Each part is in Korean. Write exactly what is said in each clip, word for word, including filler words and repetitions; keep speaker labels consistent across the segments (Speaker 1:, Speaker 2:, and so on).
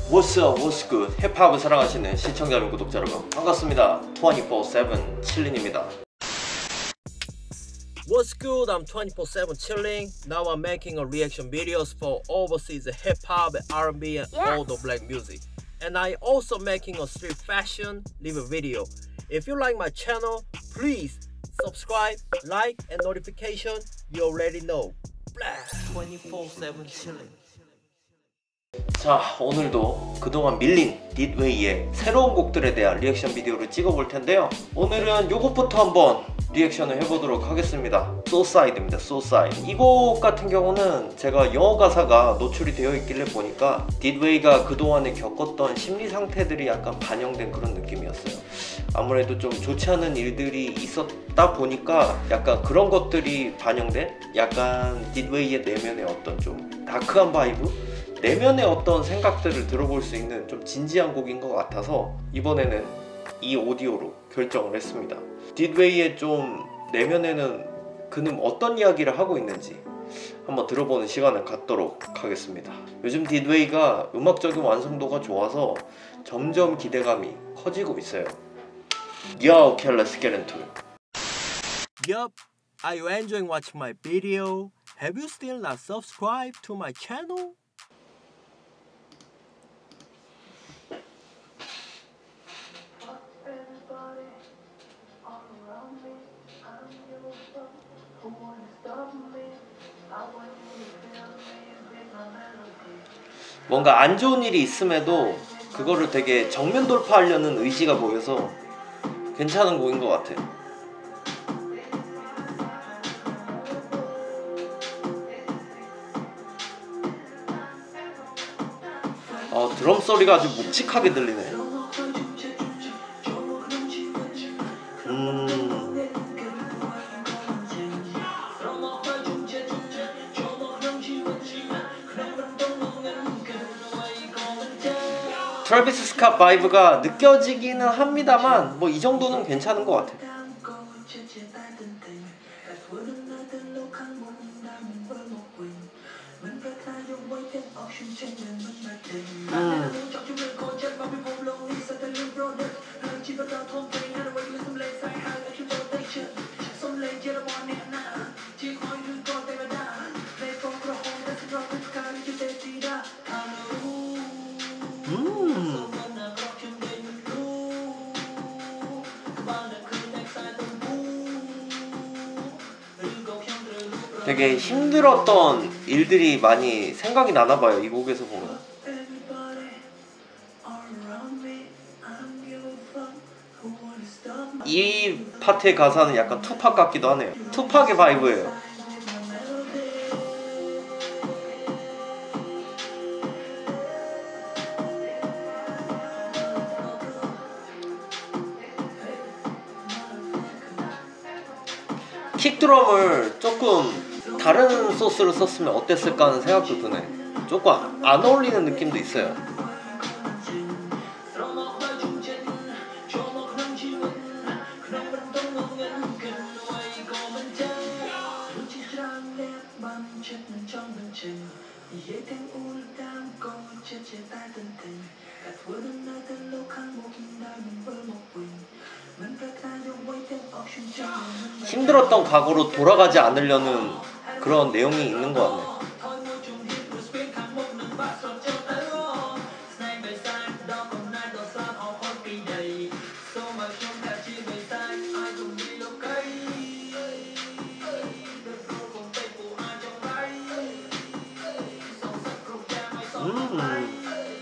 Speaker 1: What's up, what's good? 힙합을 사랑하시는 시청자 여러분, 구독자 여러분 반갑습니다. twenty-four seven 칠린입니다. What's good? I'm twenty-four seven chilling. Now I'm making a reaction videos for overseas hip-hop, R and B and yes. all the black music. And I also making a street fashion review video. If you like my channel, please subscribe, like and notification. You already know. twenty-four seven chilling. 자, 오늘도 그동안 밀린 딧웨이의 새로운 곡들에 대한 리액션 비디오를 찍어볼 텐데요. 오늘은 요것부터 한번 리액션을 해보도록 하겠습니다. Suicide입니다. Suicide. 이 곡 같은 경우는 제가 영어 가사가 노출이 되어 있길래 보니까 딧웨이가 그동안에 겪었던 심리 상태들이 약간 반영된 그런 느낌이었어요. 아무래도 좀 좋지 않은 일들이 있었다 보니까 약간 그런 것들이 반영된 약간 딧웨이의 내면의 어떤 좀 다크한 바이브? 내면의 어떤 생각들을 들어볼 수 있는 좀 진지한 곡인 것 같아서 이번에는 이 오디오로 결정을 했습니다. 딧웨이의 좀 내면에는 그는 어떤 이야기를 하고 있는지 한번 들어보는 시간을 갖도록 하겠습니다. 요즘 딧웨이가 음악적인 완성도가 좋아서 점점 기대감이 커지고 있어요. Yo, okay, let's get into it. Yup, are you enjoying watching my video? Have you still not subscribed to my channel? 뭔가 안 좋은 일이 있음에도 그거를 되게 정면 돌파하려는 의지가 보여서 괜찮은 곡인 것 같아. 어, 드럼 소리가 아주 묵직하게 들리네. 음. 트래비스 스캇 바이브가 느껴지기는 합니다만 뭐 이 정도는 괜찮은 것 같아. 음. 음. 되게 힘들었던 일들이 많이 생각이 나나봐요, 이 곡에서 보면. 이 파트의 가사는 약간 투팍 같기도 하네요. 투팍의 바이브예요. 킥드럼을 조금 다른 소스로 썼으면 어땠을까 하는 생각도 드네. 조금 안 어울리는 느낌도 있어요. 힘들었던 과거로 돌아가지 않으려는 그런 내용이 있는 것 같네. 음.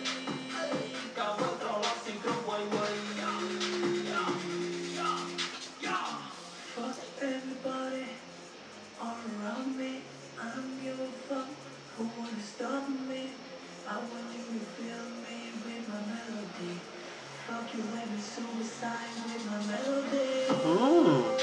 Speaker 1: 음.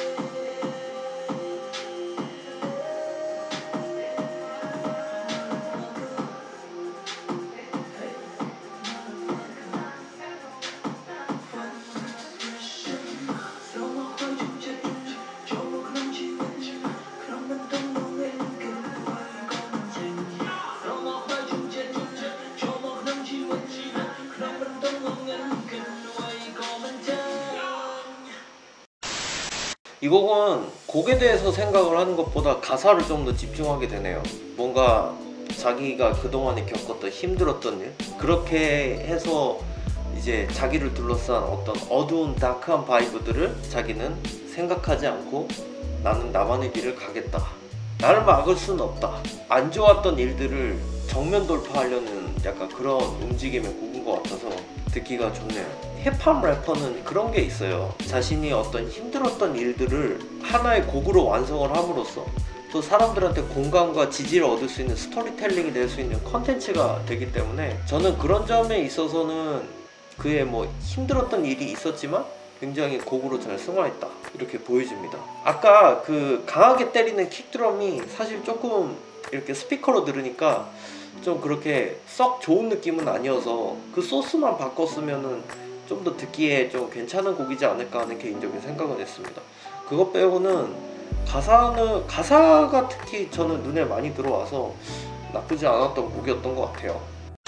Speaker 1: 이 곡은 곡에 대해서 생각을 하는 것보다 가사를 좀 더 집중하게 되네요. 뭔가 자기가 그동안에 겪었던 힘들었던 일, 그렇게 해서 이제 자기를 둘러싼 어떤 어두운 다크한 바이브들을 자기는 생각하지 않고 나는 나만의 길을 가겠다, 나를 막을 수는 없다, 안 좋았던 일들을 정면 돌파하려는 약간 그런 움직임의 곡인 것 같아서 듣기가 좋네요. 힙합 래퍼는 그런 게 있어요. 자신이 어떤 힘들었던 일들을 하나의 곡으로 완성을 함으로써 또 사람들한테 공감과 지지를 얻을 수 있는 스토리텔링이 될 수 있는 컨텐츠가 되기 때문에 저는 그런 점에 있어서는 그의 뭐 힘들었던 일이 있었지만 굉장히 곡으로 잘 승화했다, 이렇게 보여집니다. 아까 그 강하게 때리는 킥드럼이 사실 조금 이렇게 스피커로 들으니까 좀 그렇게 썩 좋은 느낌은 아니어서 그 소스만 바꿨으면은 좀 더 듣기에 좀 괜찮은 곡이지 않을까 하는 개인적인 생각은 했습니다. 그것 빼고는 가사는 가사가 특히 저는 눈에 많이 들어와서 나쁘지 않았던 곡이었던 것 같아요.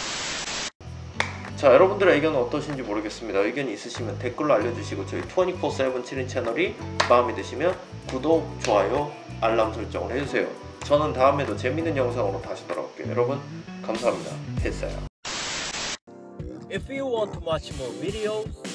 Speaker 1: 자, 여러분들의 의견은 어떠신지 모르겠습니다. 의견이 있으시면 댓글로 알려주시고 저희 이십사 세븐 칠인 채널이 마음에 드시면 구독, 좋아요, 알람 설정을 해주세요. 저는 다음에도 재밌는 영상으로 다시 돌아올게요. 여러분 감사합니다. 했어요. If you want to watch more videos,